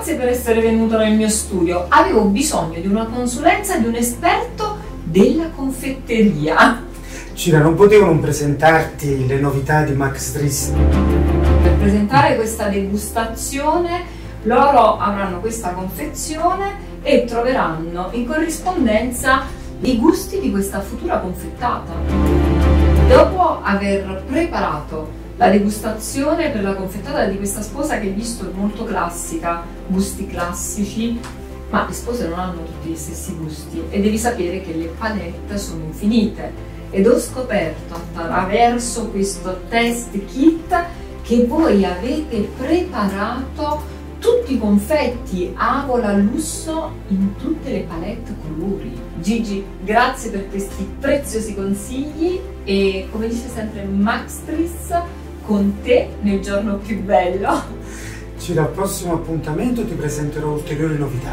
grazie per essere venuto nel mio studio. Avevo bisogno di una consulenza di un esperto della confetteria. Cira, non potevo non presentarti le novità di Max Driss. Per presentare questa degustazione, loro avranno questa confezione e troveranno in corrispondenza i gusti di questa futura confettata. Dopo aver preparato la degustazione per la confettata di questa sposa, che visto è molto classica, gusti classici, ma le spose non hanno tutti gli stessi gusti e devi sapere che le palette sono infinite, ed ho scoperto attraverso questo test kit che voi avete preparato tutti i confetti Avola lusso in tutte le palette colori. Gigi, grazie per questi preziosi consigli e, come dice sempre Max Driss, con te nel giorno più bello. Cira, al prossimo appuntamento ti presenterò ulteriori novità.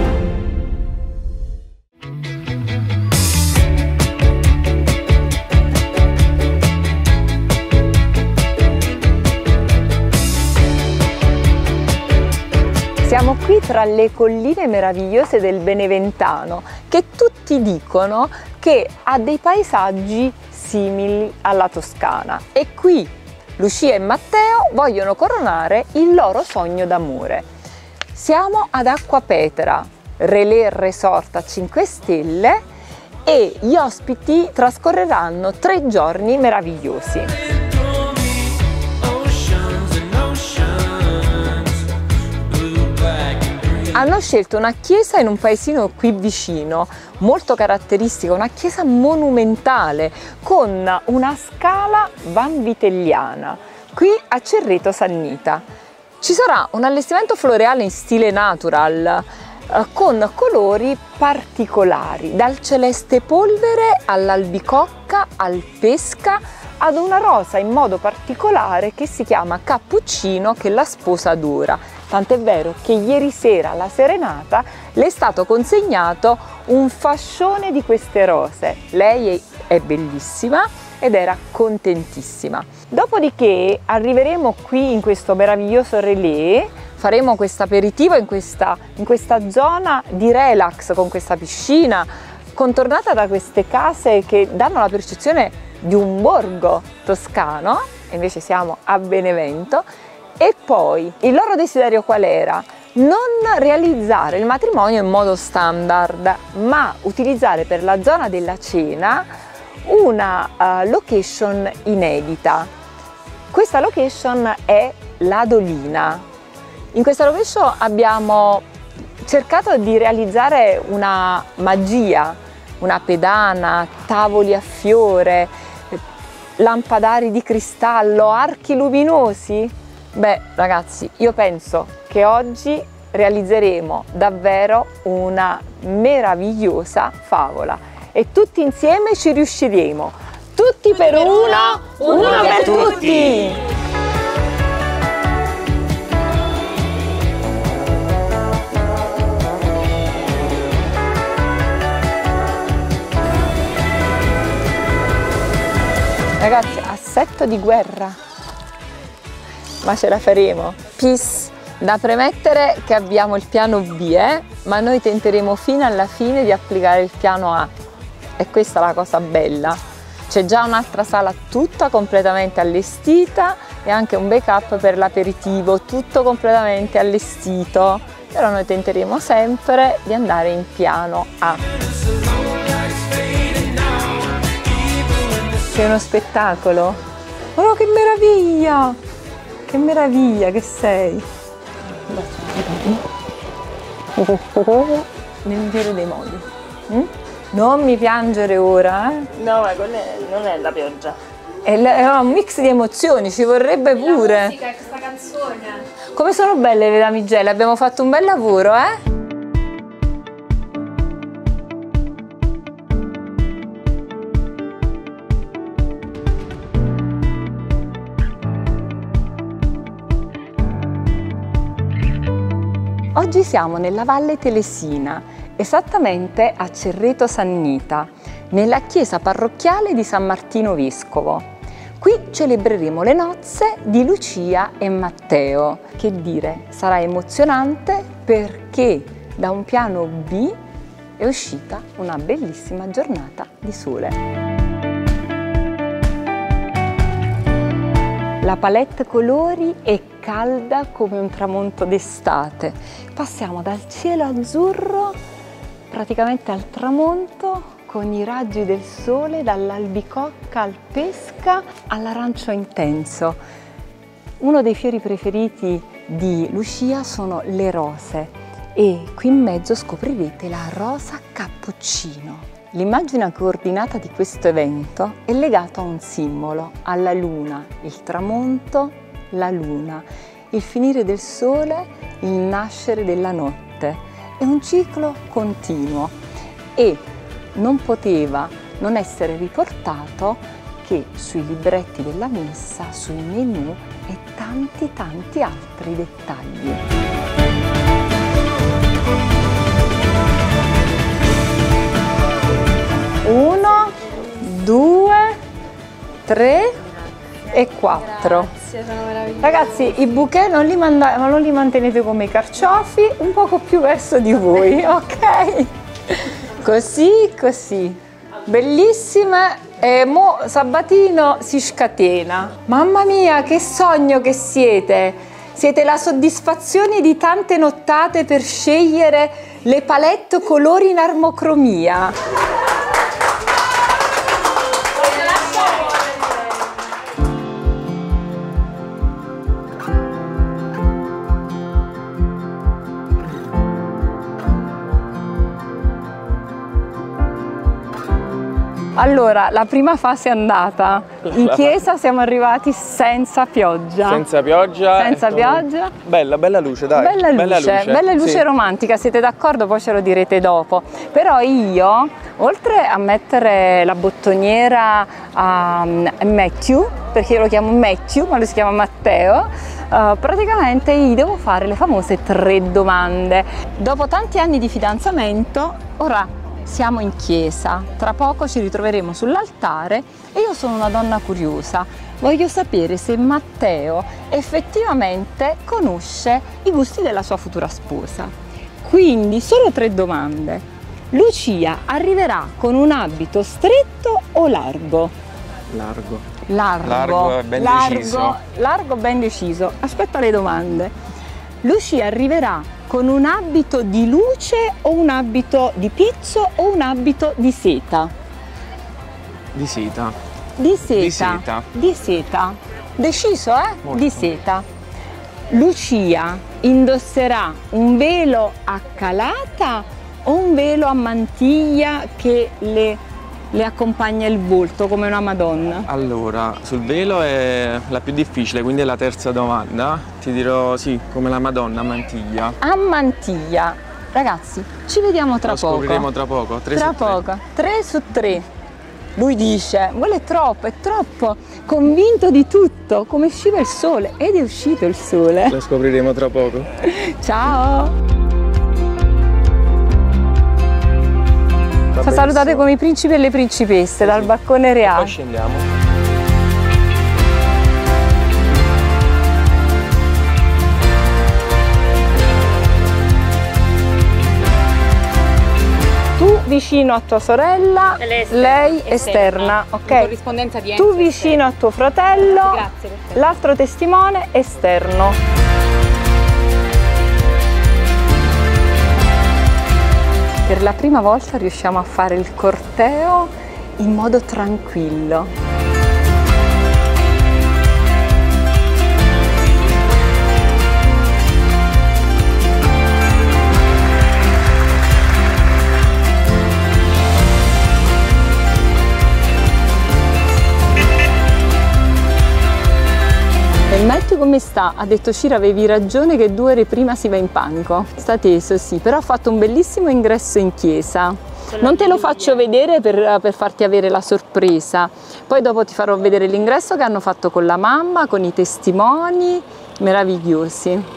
Siamo qui tra le colline meravigliose del Beneventano, che tutti dicono che ha dei paesaggi simili alla Toscana, e qui Lucia e Matteo vogliono coronare il loro sogno d'amore. Siamo ad Acquapetra, Relais Resort a 5 stelle, e gli ospiti trascorreranno 3 giorni meravigliosi. Hanno scelto una chiesa in un paesino qui vicino, molto caratteristica, una chiesa monumentale con una scala vanvitelliana, qui a Cerreto Sannita. Ci sarà un allestimento floreale in stile natural, con colori particolari, dal celeste polvere all'albicocca, al pesca, ad una rosa in modo particolare che si chiama cappuccino, che la sposa adora. Tant'è vero che ieri sera alla serenata le è stato consegnato un fascione di queste rose. Lei è bellissima ed era contentissima. Dopodiché arriveremo qui in questo meraviglioso Relais, faremo questo aperitivo in questa zona di relax, con questa piscina contornata da queste case che danno la percezione di un borgo toscano, e invece siamo a Benevento. E poi il loro desiderio qual era? Non realizzare il matrimonio in modo standard, ma utilizzare per la zona della cena una location inedita. Questa location è l'Adolina. In questa location abbiamo cercato di realizzare una magia, una pedana, tavoli a fiore, lampadari di cristallo, archi luminosi. Beh ragazzi, io penso che oggi realizzeremo davvero una meravigliosa favola e tutti insieme ci riusciremo. Tutti per uno, uno per tutti! Ragazzi, assetto di guerra! Ma ce la faremo. Peace. Da premettere che abbiamo il piano B, ma noi tenteremo fino alla fine di applicare il piano A. E questa è la cosa bella. C'è già un'altra sala tutta completamente allestita e anche un backup per l'aperitivo, tutto completamente allestito. Però noi tenteremo sempre di andare in piano A. C'è uno spettacolo. Oh, che meraviglia! Che meraviglia che sei! Nel migliore dei modi. Non mi piangere ora, No, ma non è la pioggia. È un mix di emozioni, ci vorrebbe pure. La musica, questa canzone. Come sono belle le damigelle, abbiamo fatto un bel lavoro, Oggi siamo nella Valle Telesina, esattamente a Cerreto Sannita, nella chiesa parrocchiale di San Martino Vescovo. Qui celebreremo le nozze di Lucia e Matteo. Che dire, sarà emozionante perché da un piano B è uscita una bellissima giornata di sole. La palette colori è calda come un tramonto d'estate. Passiamo dal cielo azzurro praticamente al tramonto, con i raggi del sole dall'albicocca al pesca all'arancio intenso. Uno dei fiori preferiti di Lucia sono le rose e qui in mezzo scoprirete la rosa cappuccino. L'immagine coordinata di questo evento è legata a un simbolo, alla luna, il tramonto, la luna, il finire del sole, il nascere della notte. È un ciclo continuo e non poteva non essere riportato che sui libretti della messa, sui menù e tanti altri dettagli. Uno, due, tre e quattro. Grazie, sono meravigliosi. Ragazzi, i bouquet non li mantenete come i carciofi, un poco più verso di voi, ok? Così, bellissime. E mo Sabatino si scatena. Mamma mia, che sogno che siete! Siete la soddisfazione di tante nottate per scegliere le palette colori in armocromia. Allora, la prima fase è andata. In chiesa siamo arrivati senza pioggia. Senza pioggia. Senza pioggia. Bella luce, dai. Bella luce sì. Romantica, siete d'accordo? Poi ce lo direte dopo. Però io, oltre a mettere la bottoniera a Matthew, perché io lo chiamo Matthew, ma lui si chiama Matteo, praticamente gli devo fare le famose 3 domande. Dopo tanti anni di fidanzamento, ora siamo in chiesa, tra poco ci ritroveremo sull'altare e io sono una donna curiosa. Voglio sapere se Matteo effettivamente conosce i gusti della sua futura sposa. Quindi solo 3 domande. Lucia arriverà con un abito stretto o largo? Largo. Largo, ben deciso. Largo, ben deciso. Aspetta le domande. Lucia arriverà con un abito di luce o un abito di pizzo o un abito di seta? Di seta. Di seta. Di seta. Di seta. Deciso, Molto. Di seta. Lucia indosserà un velo a calata o un velo a mantiglia che le accompagna il volto come una Madonna? Allora, sul velo è la più difficile, quindi è la terza domanda. Ti dirò sì, come la Madonna, a mantiglia. A mantiglia. Ragazzi, ci vediamo tra Lo poco. scopriremo tra poco. 3 Tra su 3. poco. 3 su 3. Lui dice, quello è troppo, convinto di tutto, come usciva il sole. Ed è uscito il sole. Lo scopriremo tra poco. Ciao! Salutate come i principi e le principesse dal balcone reale. Poi scendiamo. Tu vicino a tua sorella, lei esterna, In ok? corrispondenza di Tu vicino a tuo fratello, Grazie, perfetto. l'altro testimone esterno. Per la prima volta riusciamo a fare il corteo in modo tranquillo. E Matthew come sta? Ha detto Cira, avevi ragione che 2 ore prima si va in panico. Sta teso, sì, però ha fatto un bellissimo ingresso in chiesa. Non te lo faccio vedere per farti avere la sorpresa. Poi dopo ti farò vedere l'ingresso che hanno fatto con la mamma, con i testimoni meravigliosi.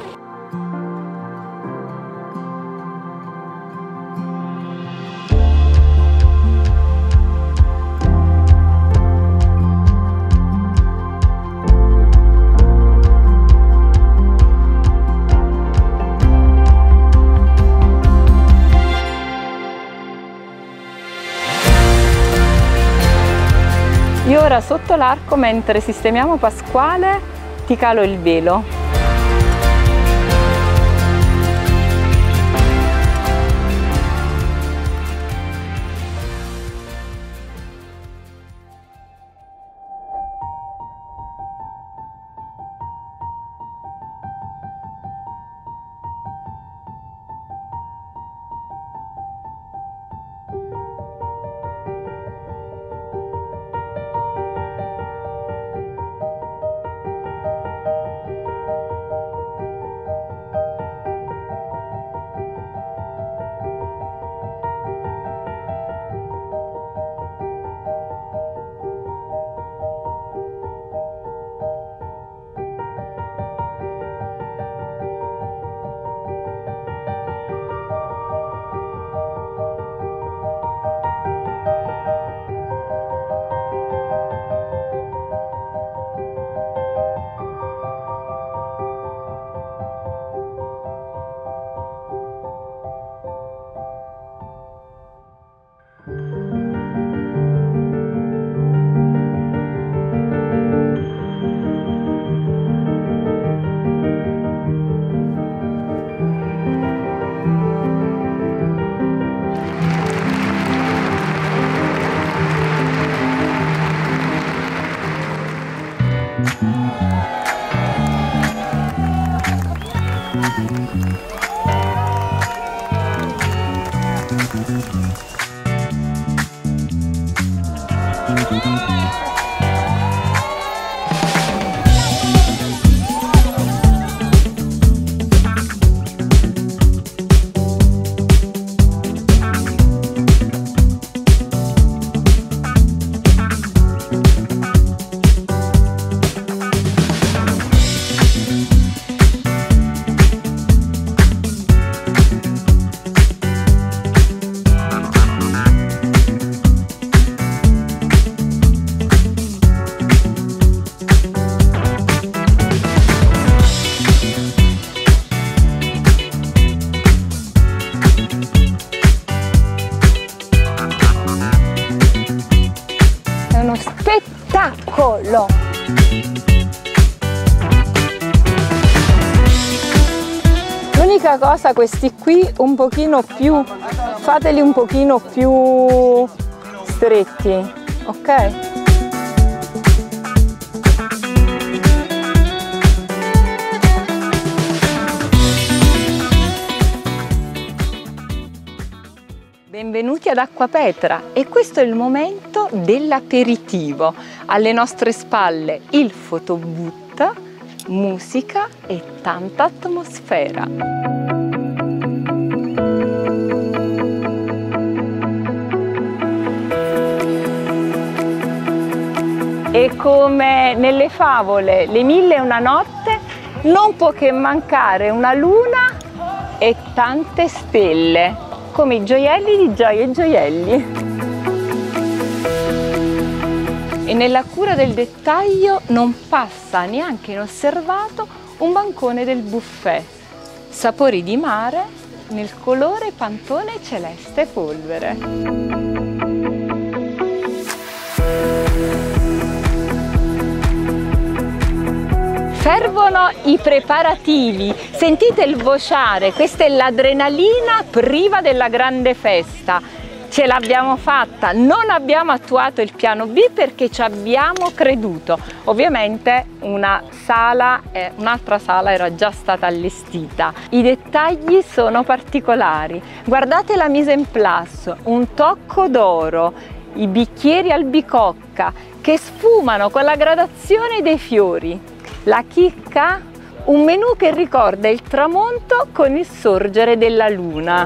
Io ora sotto l'arco, mentre sistemiamo Pasquale, ti calo il velo. Spettacolo! L'unica cosa, questi qui un pochino più, fateli un pochino più stretti, ok? Benvenuti ad Acquapetra e questo è il momento dell'aperitivo. Alle nostre spalle il photobooth, musica e tanta atmosfera. E come nelle favole Le 1001 notte non può che mancare una luna e tante stelle, come i gioielli di Gioie e Gioielli. E nella cura del dettaglio non passa neanche inosservato un bancone del buffet. Sapori di mare nel colore pantone celeste polvere. Fervono i preparativi, sentite il vociare, questa è l'adrenalina priva della grande festa. Ce l'abbiamo fatta, non abbiamo attuato il piano B perché ci abbiamo creduto. Ovviamente un'altra sala era già stata allestita. I dettagli sono particolari. Guardate la mise en place, un tocco d'oro, i bicchieri albicocca che sfumano con la gradazione dei fiori. La chicca? Un menù che ricorda il tramonto con il sorgere della luna.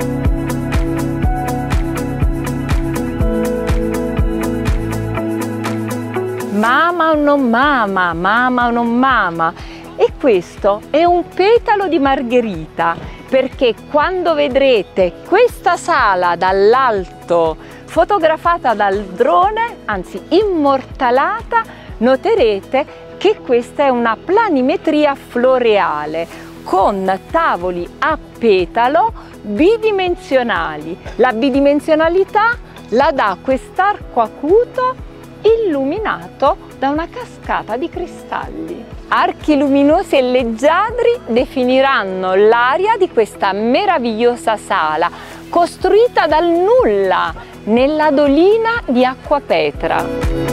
Mama o non mama, mama o non mama. E questo è un petalo di margherita, perché quando vedrete questa sala dall'alto, fotografata dal drone, anzi immortalata, noterete che questa è una planimetria floreale con tavoli a petalo bidimensionali. La bidimensionalità la dà quest'arco acuto illuminato da una cascata di cristalli. Archi luminosi e leggiadri definiranno l'area di questa meravigliosa sala, costruita dal nulla nella dolina di Acquapetra.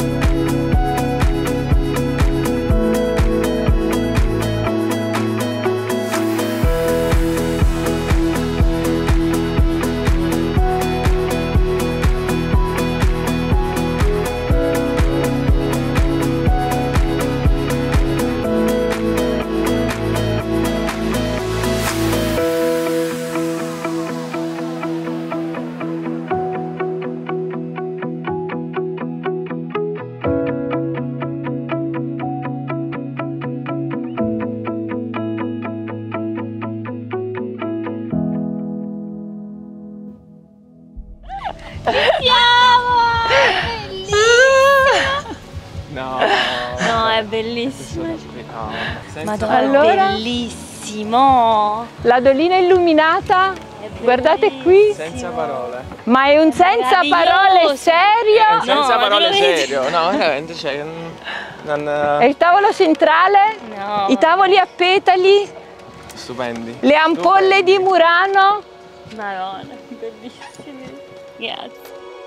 No, No, è bellissimo. no, senza Madonna, parole. Allora? bellissimo. La dolina illuminata, guardate qui, Senza parole. ma è un senza parole Meraviglioso. serio. Senza ma parole veramente. serio, no, veramente, cioè, non... È il tavolo centrale, No. i tavoli a petali, Stupendi. le ampolle di Murano. Madonna, bellissimi. Grazie.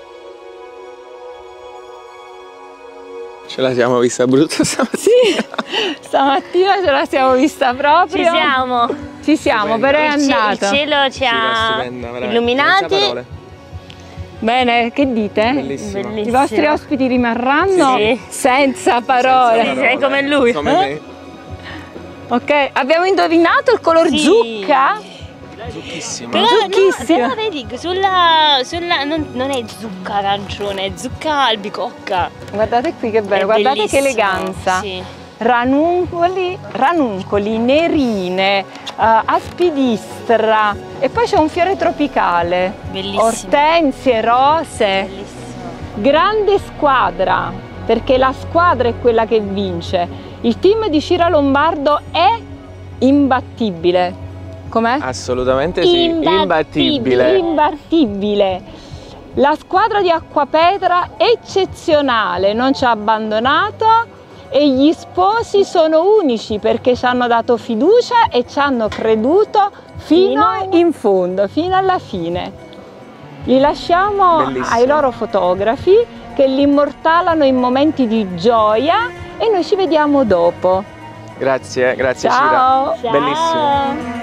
Ce la siamo vista brutta stamattina. Sì, stamattina ce la siamo vista proprio. Ci siamo. Ci siamo, Stupenda. però è Il andato. cielo ci Sì, era ha stupenda, veramente. illuminati. Senza parole. Bene, che dite? Bellissimo. I Bellissimo. vostri ospiti rimarranno Sì. senza parole. Senza Sei come lui. Come me. Ok, abbiamo indovinato il color Sì. zucca? Zucchissima. Però, Zucchissima. no, però vedi, non è zucca arancione, è zucca albicocca. Guardate qui che bello, È guardate che bellissimo, eleganza. Sì. Ranuncoli, nerine, aspidistra e poi c'è un fiore tropicale. Bellissimo. Ortensie, rose. Bellissimo. Grande squadra, perché la squadra è quella che vince. Il team di Cira Lombardo è imbattibile. Com'è? Assolutamente sì, Imbattibile. Imbattibile. La squadra di Acquapetra eccezionale, non ci ha abbandonato e gli sposi sono unici perché ci hanno dato fiducia e ci hanno creduto fino in fondo, fino alla fine. Li lasciamo Bellissimo. ai loro fotografi che li immortalano in momenti di gioia e noi ci vediamo dopo. Grazie, grazie Ciao. Cira. Bellissimo.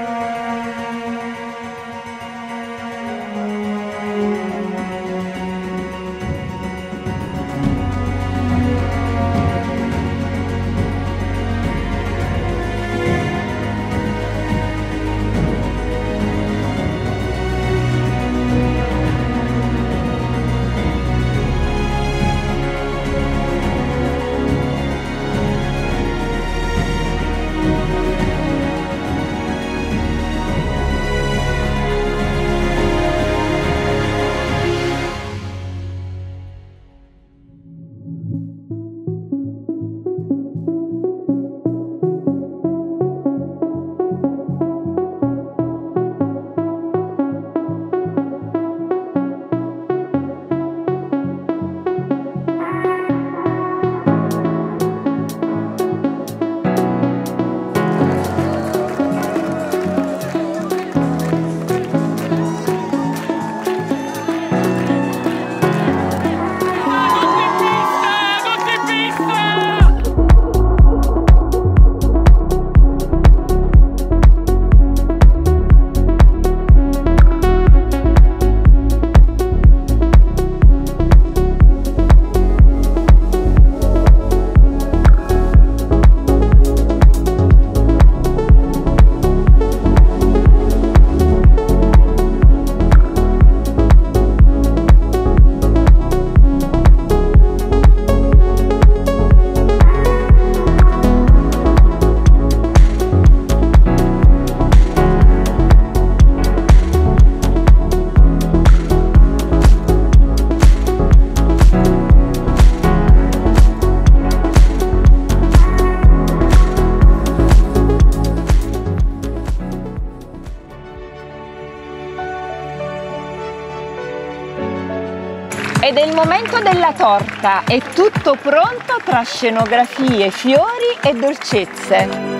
momento della torta, è tutto pronto tra scenografie, fiori e dolcezze.